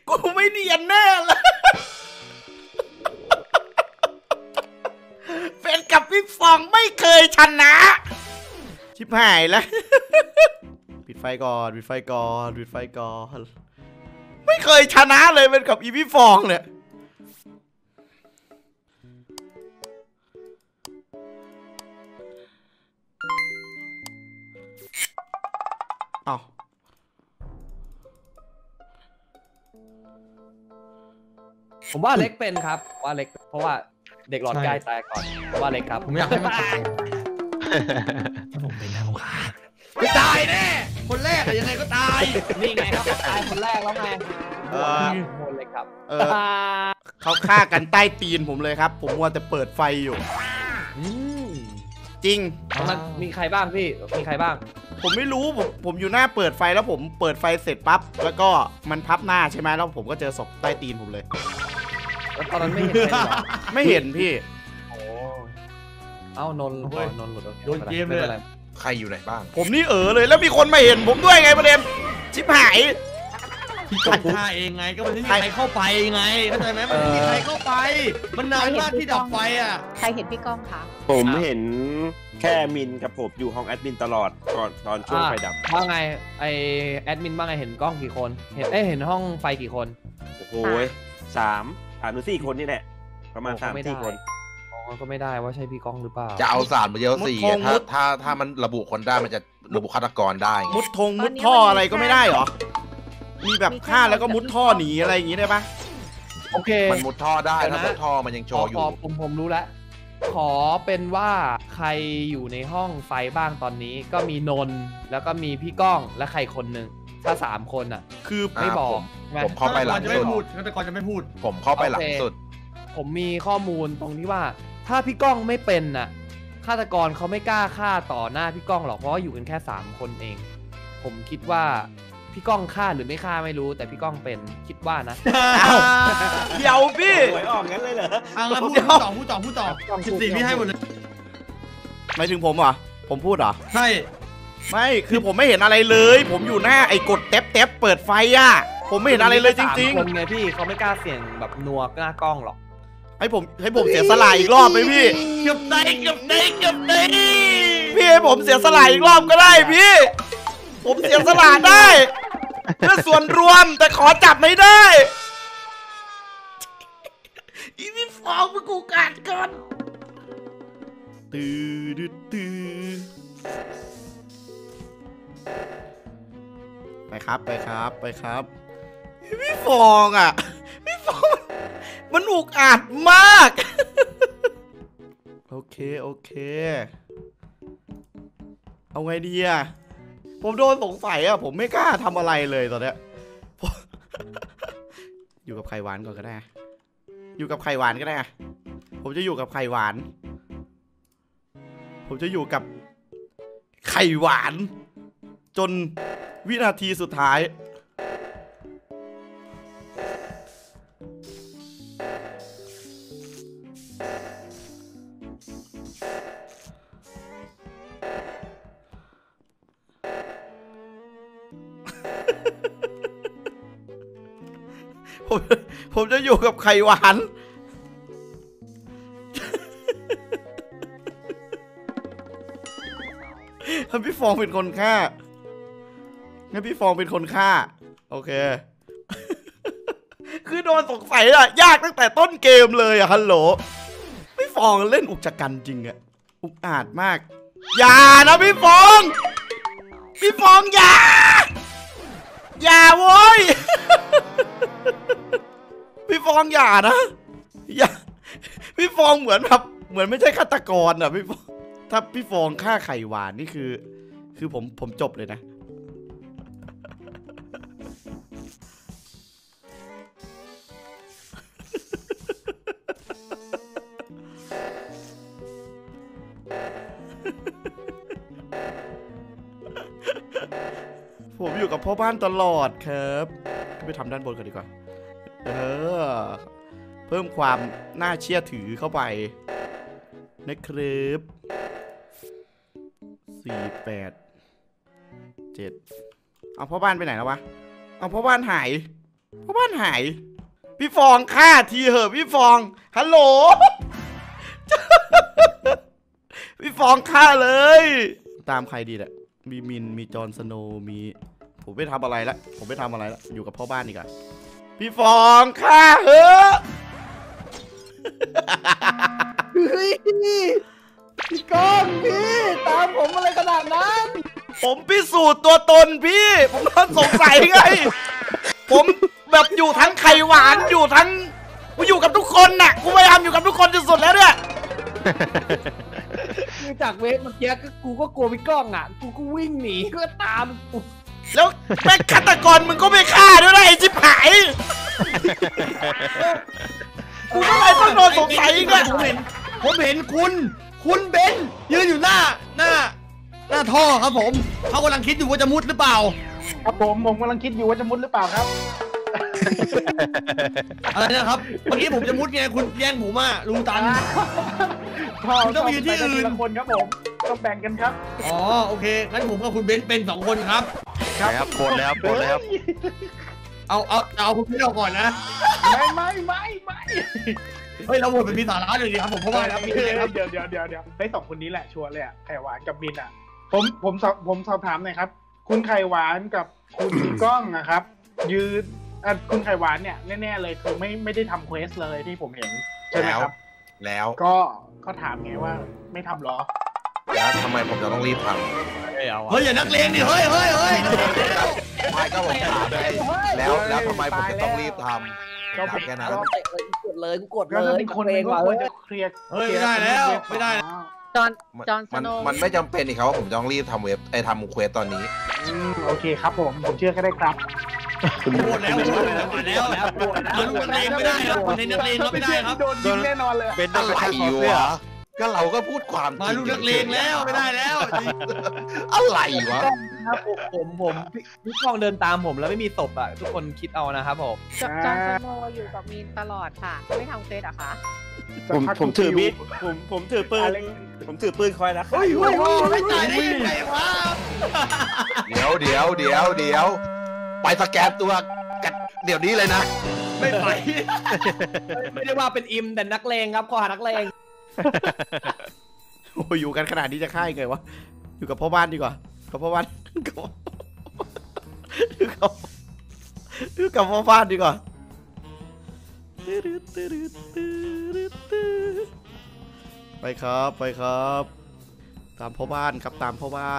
กูไม่เนียนแน่เลยเป็นกับพี่ฟองไม่เคยชนะชิบหายแล้วปิดไฟก่อนปิดไฟก่อนปิดไฟก่อนไม่เคยชนะเลยเป็นกับอีพี่ฟองเนี่ยอ้าวผมว่าเล็กเป็นครับว่าเล็กเพราะว่าเด็กหลอดใกล้ตายก่อนว่าเล็กครับผมอยากให้มันตายถ้าผมเป็นทางขาไม่ตายแน่คนแรกอะยังไงก็ตายนี่ไงครับตายคนแรกแล้วไงคนเล็กครับเขาฆ่ากันใต้ตีนผมเลยครับผมมัวแต่เปิดไฟอยู่จริงมันมีใครบ้างพี่มีใครบ้างผมไม่รู้ผมอยู่หน้าเปิดไฟแล้วผมเปิดไฟเสร็จปั๊บแล้วก็มันพับหน้าใช่ไหมแล้วผมก็เจอศพใต้ตีนผมเลยแล้วตอนนั้นไม่เห็นไม่เห็นพี่โอ้เอ้านนหลุดโดนเกมเลยใครอยู่ไหนบ้างผมนี่เลยแล้วมีคนมาเห็นผมด้วยไงประเด็นชิบหายพี่กองฆ่าเองไงก็มันไม่มีใครเข้าไปไงเข้าใจไหมมันไม่มีใครเข้าไปมันนานมากที่ดับไฟอ่ะใครเห็นพี่ก้องคะผมเห็นแค่มินกับผมอยู่ห้องแอดมินตลอดก่อนตอนช่วงไฟดับว่าไงไอแอดมินว่าไงเห็นกล้องกี่คนเห็นห้องไฟกี่คนโอ้โห3 หรือ 4 คนนี่แหละประมาณ3-4 คนก็ไม่ได้ว่าใช่พี่ก้องหรือเปล่าจะเอา3มาเยอะ4ถ้ามันระบุคนได้มันจะระบุฆาตกรได้มุดท่ออะไรก็ไม่ได้หรอมีแบบฆ่าแล้วก็มุดท่อหนีอะไรอย่างงี้ได้ปะโอเคมันมุดท่อได้ถ้ามุดท่อมันยังโชว์อยู่ผมรู้แล้วขอเป็นว่าใครอยู่ในห้องไฟบ้างตอนนี้ก็มีนนแล้วก็มีพี่ก้องและใครคนหนึ่งถ้า3 คนอ่ะคือไม่บอกผมเข้าไปหลังสุดแต่ก่อนจะไม่พูดผมเข้าไปหลังสุดผมมีข้อมูลตรงที่ว่าถ้าพี่ก้องไม่เป็นน่ะฆาตกรเขาไม่กล้าฆ่าต่อหน้าพี่ก้องหรอกเพราะว่าอยู่กันแค่3 คนเองผมคิดว่าพี่ก้องฆ่าหรือไม่ฆ่าไม่รู้แต่พี่ก้องเป็นคิดว่านะเดี๋ยวพี่หวยออกงั้นเลยเหรอพูดต่อ14พี่ให้หมดเลยหมายถึงผมเหรอผมพูดเหรอใช่ไม่คือผมไม่เห็นอะไรเลยผมอยู่หน้าไอ้กดเต็บเปิดไฟอ่ะผมไม่เห็นอะไรเลยจริงๆคนไงพี่เขาไม่กล้าเสี่ยงแบบนัวหน้ากล้องหรอกให้ผมเสียสละอีกรอบไหมพี่เกือบได้พี่ให้ผมเสียสละอีกรอบก็ได้พี่ผมเสียสละได้เพื่อส่วนรวมแต่ขอจับไม่ได้อีพี่ฟองมึงกูกัดกันตื้อไปครับพี่ฟองอ่ะพี่ฟองมันอุกอาจมากโอเคเอาไงดีอ่ะผมโดนสงสัยอ่ะผมไม่กล้าทำอะไรเลยตอนเนี้ยอยู่กับไข่หวานก่อนก็ได้อยู่กับไข่หวานก็ได้ผมจะอยู่กับไข่หวานจนวินาทีสุดท้ายผมจะอยู่กับไข่หวานงั้นพี่ฟองเป็นคนฆ่าโอเคคือโดนสงสัยอะยากตั้งแต่ต้นเกมเลยอะฮัลโหลพี่ฟองเล่นอุกชะกันจริงอะอุกอาจมากอย่านะพี่ฟองอย่าโว้ยพี่ฟองอย่านะอย่าพี่ฟองเหมือนไม่ใช่ฆาตกรอ่ะพี่ฟองถ้าพี่ฟองฆ่าไข่หวานนี่คือผมจบเลยนะผมอยู่กับพ่อบ้านตลอดครับไปทำด้านบนกันดีกว่าเพิ่มความน่าเชื่อถือเข้าไปนะครับ4 8 7เอาพ่อบ้านไปไหนแล้ววะเอาพ่อบ้านหายพ่อบ้านหายพี่ฟองฆ่าทีเหอะพี่ฟองฮัลโหล พี่ฟองฆ่าเลยตามใครดีแหละมีมินมีจอห์นสโนว์มีผมไม่ทำอะไรละอยู่กับพ่อบ้านดีกว่าพี่ฟองฆ่าเหอะเฮ้ยพี่ก้องพี่ตามผมอะไรขนาดนั้นผมพิสูจน์ตัวตนพี่ผมโดนสงสัยไงผมแบบอยู่ทั้งไข่หวานอยู่ทั้งกูอยู่กับทุกคนน่ะกูพยายามอยู่กับทุกคนที่สุดแล้วเนี่ยคือจากเวฟเมื่อกี้กูก็กลัวพี่ก้องอ่ะกูก็วิ่งหนีก็ตามกูแล้วแม่ฆาตกรมึงก็ไม่ฆ่าด้วยนะไอ้ชิบหายกูก็เลยต้องโดนสงสัยเนี่ยผมเห็นคุณเบนยืนอยู่หน้าท่อครับผมเขากำลังคิดอยู่ว่าจะมุดหรือเปล่าครับผมกำลังคิดอยู่ว่าจะมุดหรือเปล่าครับอะไรนะครับเมื่อกี้ผมจะมุดไงคุณแย่งผมอ่ะลุงตัน คุณต้องไปยืนที่อื่นละคนครับผมต้องแบ่งกันครับอ๋อโอเคงั้นผมกับคุณเบนเป็น2 คนครับครับโกรธแล้วโกรธแล้วเอาคุณพี่เราก่อนนะไม่เฮ้ยเราโหวตเป็นมีสาระเลยดีครับผมเพราะว่าเดี๋ยวได้2 คนนี้แหละชัวร์เลยอ่ะไข่หวานกับมินอ่ะผมสอบถามหน่อยครับคุณไข่หวานกับคุณมีกล้องนะครับยืนคุณไข่หวานเนี่ยแน่ๆเลยคือไม่ได้ทำเควสเลยที่ผมเห็นใช่ไหมครับแล้วก็ถามไงว่าไม่ทำหรอแล้วทำไมผมจะต้องรีบทเฮ้ยอย่านักเลงดิเฮ้ยำไม่ก็ผมถามไงแล้วทำไมผมจะต้องรีบทำถามแค่นั้นกดเลยกูกดก็เลถ้าย เป็นคนนึงก็ควรจะเคลียร์เฮ้ยไม่ได้แล้วไม่ได้จอห์นสโนว์มันไม่จำเป็นนี่ครับว่าผมจะต้องรีบทำเว็บทำเควสตอนนี้โอเคครับผมเชื่อก็ได้ครับโหวตแล้วมาลูกนักเลงไม่ได้ครับคนในนักเลงเราไม่ได้ครับโดนยิงแน่นอนเลยเป็นอะไรวะก็เราก็พูดความมาลูกนักเลงแล้วไม่ได้แล้วอะไรวะครับผมพี่ก้องเดินตามผมแล้วไม่มีศพอ่ะทุกคนคิดเอานะครับผมจอห์นสโนว์อยู่กับมีนตลอดค่ะ ไม่ทำเฟซเหรอคะผมถือมีดผมถือปืนคอยนะเฮ้ยไม่ตายได้ยังไงวะเดี๋ยวไปสแกนตัวกันเดี๋ยวนี้เลยนะไม่ไปไม่ได้ว่าเป็นอิมแต่นักเลงครับข้อหานักเลงโอ้ยอยู่กันขนาดนี้จะฆ่ายังไงวะอยู่กับพ่อบ้านดีกว่ากับพ่อบ้านอยู่กับพ่อบ้านดีกว่าไปครับตามพ่อบ้านครับตามพ่อบ้าน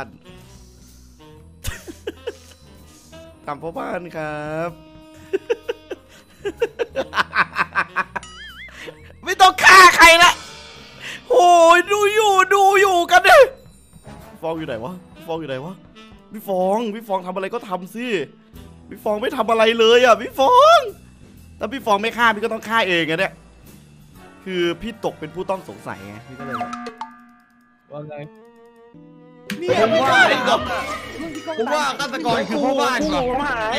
ตามพ่อบ้านครับ ไม่ต้องฆ่าใครละโอ้ยดูอยู่กันดิฟองอยู่ไหนวะพี่ฟองทำอะไรก็ทำสิพี่ฟองไม่ทำอะไรเลยอ่ะพี่ฟองถ้าพี่ฟองไม่ฆ่าพี่ก็ต้องฆ่าเองอะเนี่ยคือพี่ตกเป็นผู้ต้องสงสัยไงพี่ก็เลยแบบว่าไงเนี่ยผมว่าฆาตกรคือพ่อบ้านก่อน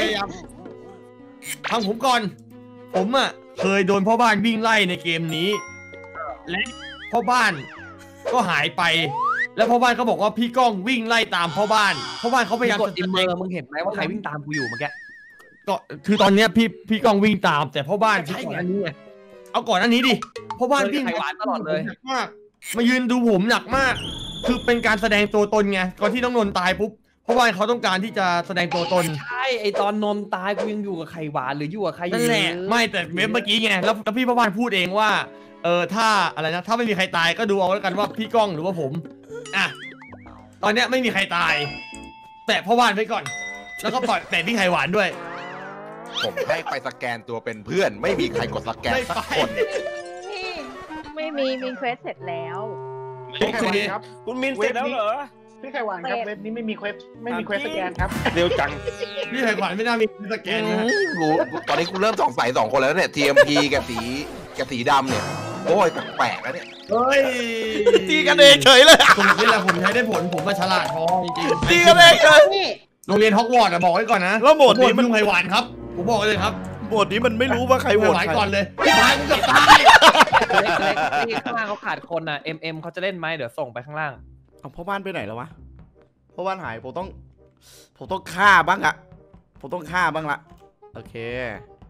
ทางผมก่อนผมอ่ะเคยโดนพ่อบ้านวิ่งไล่ในเกมนี้และพ่อบ้านก็หายไปแล้วพ่อบ้านก็บอกว่าพี่ก้องวิ่งไล่ตามพ่อบ้านเขาพยายามกดอิมเมอร์มึงเห็นไหมว่าใครวิ่งตามกูอยู่เมื่อกี้ก็คือตอนเนี้ยพี่ก้องวิ่งตามแต่พ่อบ้านคือก่อนอันนี้ไงเอาก่อนอันนี้ดิพ่อบ้านวิ่งไข่หวานตลอดเลยหนักมากมายืนดูผมหนักมากคือเป็นการแสดงตัวตนไงก่อนที่น้องนนท์ตายปุ๊บเพราะว่าเขาต้องการที่จะแสดงตัวตนใช่ไอตอนนนตายกูยังอยู่กับไข่หวานหรืออยู่กับใครนั่นแหละไม่แต่เว็บเมื่อกี้ไงแล้วพี่พ่อบ้านพูดเองว่าถ้าอะไรนะถ้าไม่มีใครตายก็ดูเอาแล้วกันว่าพี่ก้องหรือว่าผมอ่ะตอนเนี้ยไม่มีใครตายแตะพ่อบ้านไปก่อนแล้วก็ปล่อยแตะพี่ไข่หวานด้วยผมให้ไปสแกนตัวเป็นเพื่อน ไม่มีใครกดสแกนสักคนนี่ไม่มีเควสเสร็จแล้วพี่ไข่หวานครับคุณมินเสร็จแล้วเหรอพี่ไข่หวานครับเว็บนี้ไม่มีเควสสแกนครับเร็วจังพี่ไข่หวานไม่น่ามีสแกนนะตอนนี้กูเริ่มสงสัย2 คนแล้วเนี่ย TMP กับสีดำเนี่ยโอ้ยแปลกๆแล้วเนี่ยเฮ้ยตีกันเองเฉยเลยตรงนี้แหละผมใช้ได้ผลผมมาฉลาดพอจริงๆตีกันเองเฉยนี่โรงเรียนฮอกวอตส์บอกไว้ก่อนนะแล้วโหมดนี้มันลุงไข่หวานครับผมบอกเลยครับโหมดนี้มันไม่รู้ว่าใครโหวตไข่หวานใครก่อนเลยพี่พายกูเกับตายที่ข้างล่างเขาขาดคนอ่ะ MM เขาจะเล่นไหมเดี๋ยวส่งไปข้างล่างเอาพ่อบ้านไปไหนแล้ววะพ่อบ้านหายผมต้องฆ่าบ้างอะผมต้องฆ่าบ้างละโอเค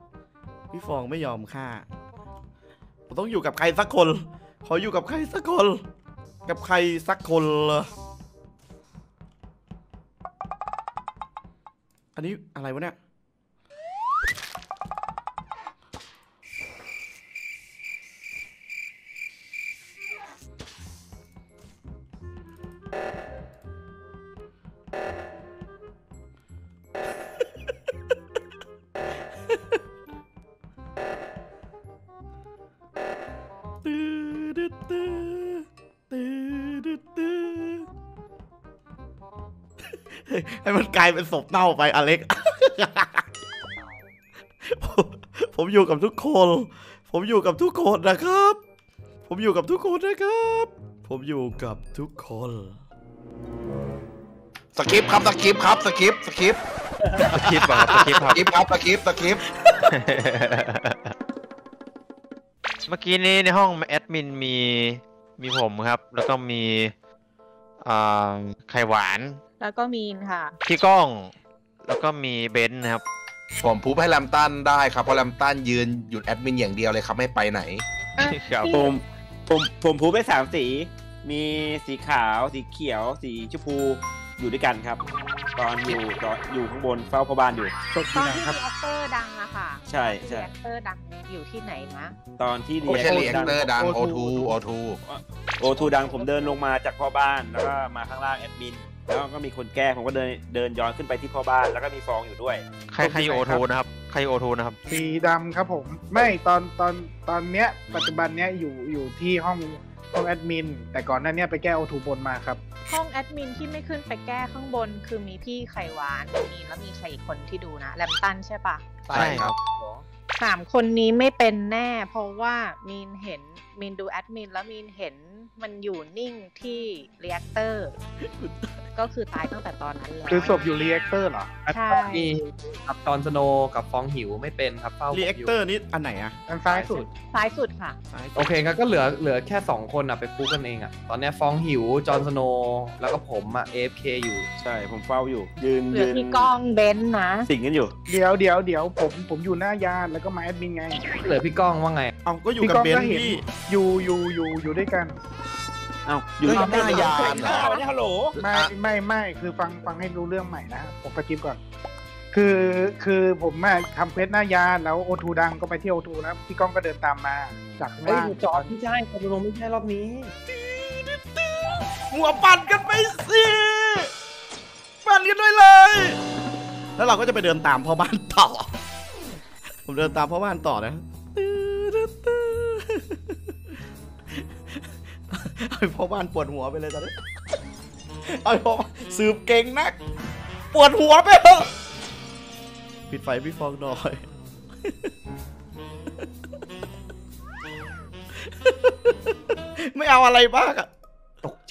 พี่ฟองไม่ยอมฆ่าผมต้องอยู่กับใครสักคน ขออยู่กับใครสักคน กับใครสักคนเหรออันนี้อะไรวะเนี่ยให้มันกลายเป็นศพเน่าไปอเล็ก ผมอยู่กับทุกคน ผมอยู่กับทุกคนนะครับ ผมอยู่กับทุกคนนะครับ ผมอยู่กับทุกคนสคริปต์ครับสคริปต์ครับสคริปต์สคริปต์สคริปต์ครับสคริปต์สครับคริปต์ครับสคริปต์สคริปต์เมื่อกี้นี้ในห้องแอดมินมีผมครับ แล้วก็มีไข่หวานแล้วก็มีนค่ะพี่ก้อง แล้วก็มีเบนซ์นะครับผมพูดให้แลมตันได้ครับเพราะแลมตันยืนหยุดแอดมินอย่างเดียวเลยครับไม่ไปไหนครับผมพูไป3 สี มีสีขาวสีเขียวสีชมพูอยู่ด้วยกันครับ ตอนอยู่ข้างบนเฝ้าพ่อบ้านอยู่สดตดีอนนะที่ครับรีแอคเตอร์ดังอะค่ะใช่ใช่รีแอคเตอร์ดังอยู่ที่ไหนนะตอนที่ไม่ใช่รีแอคเตอร์ดังโอทูโอทูดังผมเดินลงมาจากพ่อบ้านแล้วก็มาข้างล่างแอดมินแล้วก็มีคนแก้ผมก็เดินย้อนขึ้นไปที่พ่อบ้านแล้วก็มีฟองอยู่ด้วยใครอยู่โอทูนะครับ ใครอยู่โอทูนะครับสีดำครับผมไม่ตอนเนี้ยปัจจุบันเนี้ยอยู่ที่ห้องแอดมินแต่ก่อนหน้าเนี้ยไปแก้โอทูบนมาครับห้องแอดมินที่ไม่ขึ้นไปแก้ข้างบน คือมีพี่ไข่หวานมีนแล้วมีใครอีกคนที่ดูนะแลมตันใช่ปะใช่ครับ 3 คนนี้ไม่เป็นแน่ เพราะว่ามีนดูแอดมินแล้วมีนเห็นมันอยู่นิ่งที่รีแอคเตอร์ก็คือตายตั้งแต่ตอนนั้นแล้วคือศพอยู่รีแอคเตอร์เหรอใช่มีครับจอห์นสโนว์กับฟองหิวไม่เป็นครับเฝ้าผมรียู่แอคเตอร์นี่อันไหนอะอันซ้ายสุดซ้ายสุดค่ะโอเคครับก็เหลือแค่ 2 คนไปฟุกกันเองตอนนี้ฟองหิวจอห์นสโนว์แล้วก็ผมAFK อยู่ใช่ผมเฝ้าอยู่ยืเหลือน พี่ก้องเบนซ์นะสิ่งกันอยู่เดี๋ยวผมอยู่หน้ายานแล้วก็มาแอดมินไงเหลือพี่ก้องว่าไงเอาก็อยู่กับเบนซ์พี่อยู่ด้วยกันเอ้าอยู่หน้ายานเหรอฮัลโหลไม่คือฟังให้รู้เรื่องใหม่นะผมสกิปก่อนคือผมทำเควสหน้ายานแล้วโอทูดังก็ไปที่โอทูแล้วพี่ก้องก็เดินตามมาจากข้างเฮ้ยล่างจอดไม่ใช่จอห์นสโนว์ไม่ใช่รอบนี้หัวปั่นกันไปสิปั่นกันด้วยเลย แล้วเราก็จะไปเดินตามพ่อบ้านต่อ ผมเดินตามพ่อบ้านต่อนะไอ้พ่อบ้านปวดหัวไปเลยตอนนี้ไอ้พ่อสืบเก่งนักปวดหัวไปเถอะปิดไฟพี่ฟองหน่อย ไม่เอาอะไรบ้างอะตกใจ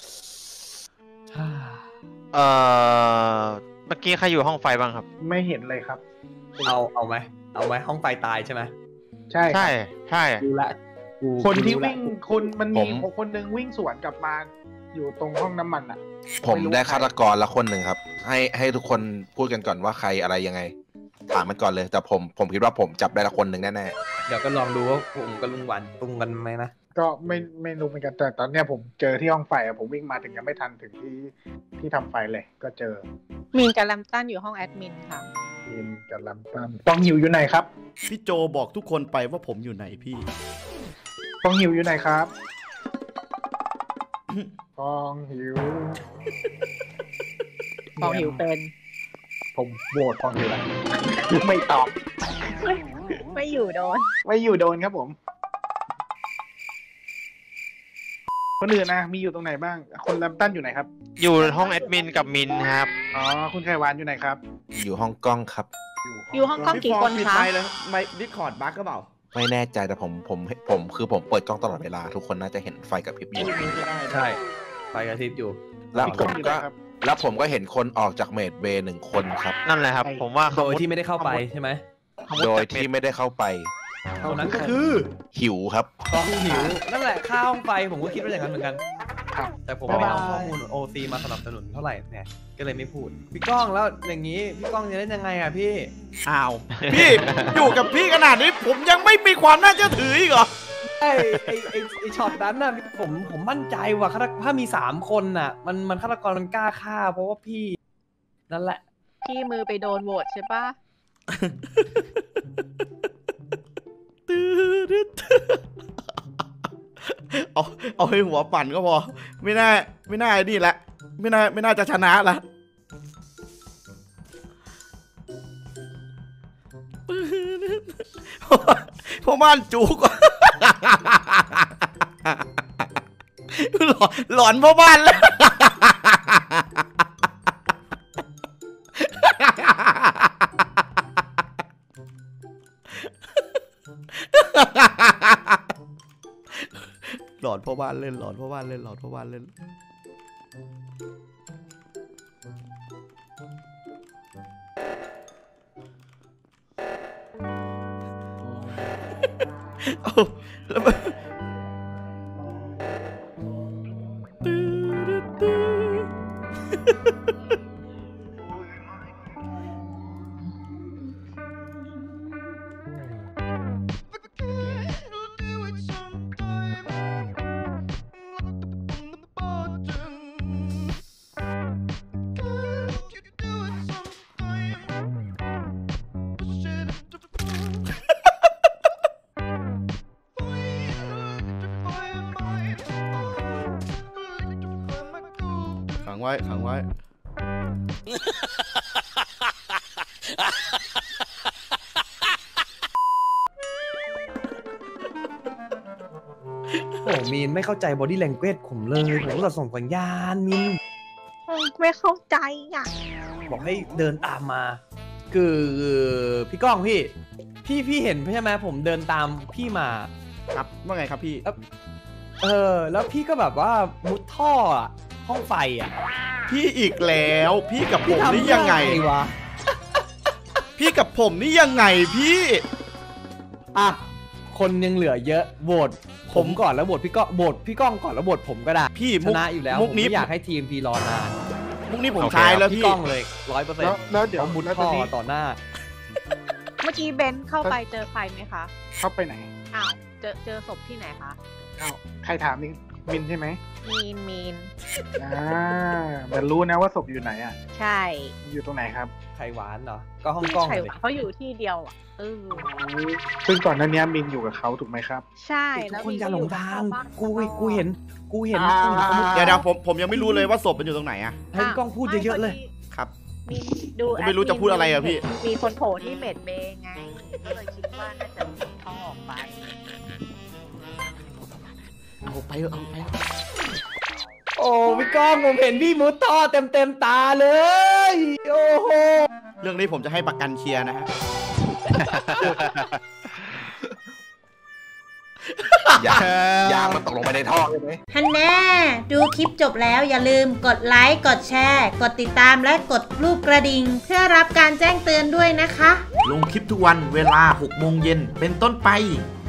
เมื่อกี้ใครอยู่ห้องไฟบ้างครับไม่เห็นเลยครับเอาไหมห้องไฟตายใช่ไหมใช่ใช่ดูละกูคนที่รู้ละวิ่งมันมีคนหนึ่งวิ่งสวนกลับมาอยู่ตรงห้องน้ำมันอ่ะผมได้ฆาตกรละคนหนึ่งครับให้ทุกคนพูดกันก่อนว่าใครอะไรยังไงถามมันก่อนเลยแต่ผมคิดว่าผมจับได้ละคนหนึ่งแน่เดี๋ยวก็ลองดูว่าผมกับลุงหวันตรงกันไหมนะก็ไม่รู้เหมือนกันแต่ตอนเนี้ยผมเจอที่ห้องไฟอะผมวิ่งมาถึงยังไม่ทันถึงที่ทำไฟเลย ก็เจอมีนกับแลมตันอยู่ห้องแอดมินค่ะทีมกับลำตั้มฟองหิวอยู่ไหนครับพี่โจบอกทุกคนไปว่าผมอยู่ไหนพี่ฟองหิวอยู่ไหนครับฟองหิวฟองหิวเป็นผมโหวตฟองหิวแหละไม่ตอบไม่อยู่โดนไม่อยู่โดนครับผมคนอื่นนะมีอยู่ตรงไหนบ้างคนลำตั้นอยู่ไหนครับอยู่ห้องแอดมินกับมินครับอ๋อคุณไข่หวานอยู่ไหนครับๆอยู่ห้องกล้องครับอยู่ห้องกล้องพี่กี่ฟองคนปิดคะไมค์เลยไม่ดิสคอร์ดบั๊กก็เปล่าไม่แน่ใจแต่ผมเปิดกล้องตลอดเวลา ทุกคนน่าจะเห็นไฟกับพริบอยู่ใช่ไฟกระพริบอยู่แล้วผมอยู่ก็ไหนครับแล้วผมก็เห็นคนออกจากเมดเบย์1 คนครับนั่นแหละครับ ผมว่าโดยที่ไม่ได้เข้าไปใช่ไหมโดยที่ไม่ได้เข้าไปเท่านั้นก็คือหิวครับฟองหิวนั่นแหละข้าห้องไฟผมก็คิดว่าอย่างนั้นเหมือนกันครับแต่ผมบ๊ายไม่บายเอาข้อมูล OC มาสนับสนุนเท่าไหร่เนี่ยก็เลยไม่พูดพี่ก้องแล้วอย่างนี้พี่ก้องจะเล่นยังไงอ่ะพี่อ้าวพี่อยู่กับพี่ขนาดนี้ผมยังไม่มีความน่าเชื่อถืออีกเหรอไอช็อตนั้นน่ะผมมั่นใจว่าถ้ามี3 คนน่ะมันฆาตกรมันกล้าฆ่าเพราะว่าพี่นั่นแหละพี่มือไปโดนโหวตใช่ปะเอาให้หัวปั่นก็พอไม่น่านี่แหละไม่น่าจะชนะละพ่อบ้านจุกหลอนพ่อบ้านแล้วหลอนพ่อบ้านเล่นหลอนพ่อบ้านเล่นหลอนพ่อบ้านเล่นเอาแล้วมันขังไว้ขังไว้โอ้มีนไม่เข้าใจ body language ผมเลยผมก็ส่งสัญญาณมินไม่เข้าใจอ่ะบอกให้เดินตามมาคือพี่ก้องพี่เห็นใช่ไหมผมเดินตามพี่มาครับว่าไงครับพี่แล้วพี่ก็แบบว่ามุดท่ออะห้องไฟอ่ะพี่อีกแล้วพี่กับผมนี่ยังไงวะพี่กับผมนี่ยังไงพี่อ่ะคนยังเหลือเยอะโหวตผมก่อนแล้วโหวตพี่ก้องโหวตพี่ก้องก่อนแล้วโหวตผมก็ได้พี่ชนะอยู่แล้วมุกนี้ผมไม่อยากให้ทีมพีรอนานมุกนี้ผมใช้แล้วพี่พี่ก้องเลย100% แล้วเดี๋ยวเขามุดแล้วท่อนี้ต่อหน้าเมื่อกี้เบนซ์เข้าไปเจอใครไหมคะเข้าไปไหนอ้าว เจอศพที่ไหนคะอ้าวใครถามนี่มินใช่ไหมมีนแต่รู้นะว่าศพอยู่ไหนอ่ะใช่อยู่ตรงไหนครับไข่หวานเหรอ ก็ห้องกล้องไข่เลยหวานเขาอยู่ที่เดียวอ่ะซึ่งก่อนหน้านี้มินอยู่กับเขาถูกไหมครับใช่ทุแล้กวคนมีอย่าหลงทางบ้นกูเห็นเดี๋ยวผมยังไม่รู้เลยว่าศพมันอยู่ตรงไหนอะให้พี่ก้องพูดเยอะๆเลยครับมีดูก็ไม่รู้จะพูดอะไรอะพี่มีคนโผล่ที่เมดเบย์ไง ก็เลยคิดว่าน่าจะมีท่อออกไปเอาไปเอาไปโอ้พี่ก้องผมเห็นพี่มุดท่อเต็มตาเลย โอ้โหเรื่องนี้ผมจะให้ประกันเคลียร์นะฮะยางมันตกลงไปในท่อใช่ไหมฮันแน่ดูคลิปจบแล้วอย่าลืมกดไลค์ กดแชร์ กดติดตามและกดรูปกระดิ่งเพื่อรับการแจ้งเตือนด้วยนะคะลงคลิปทุกวันเวลา 6 โมงเย็นเป็นต้นไป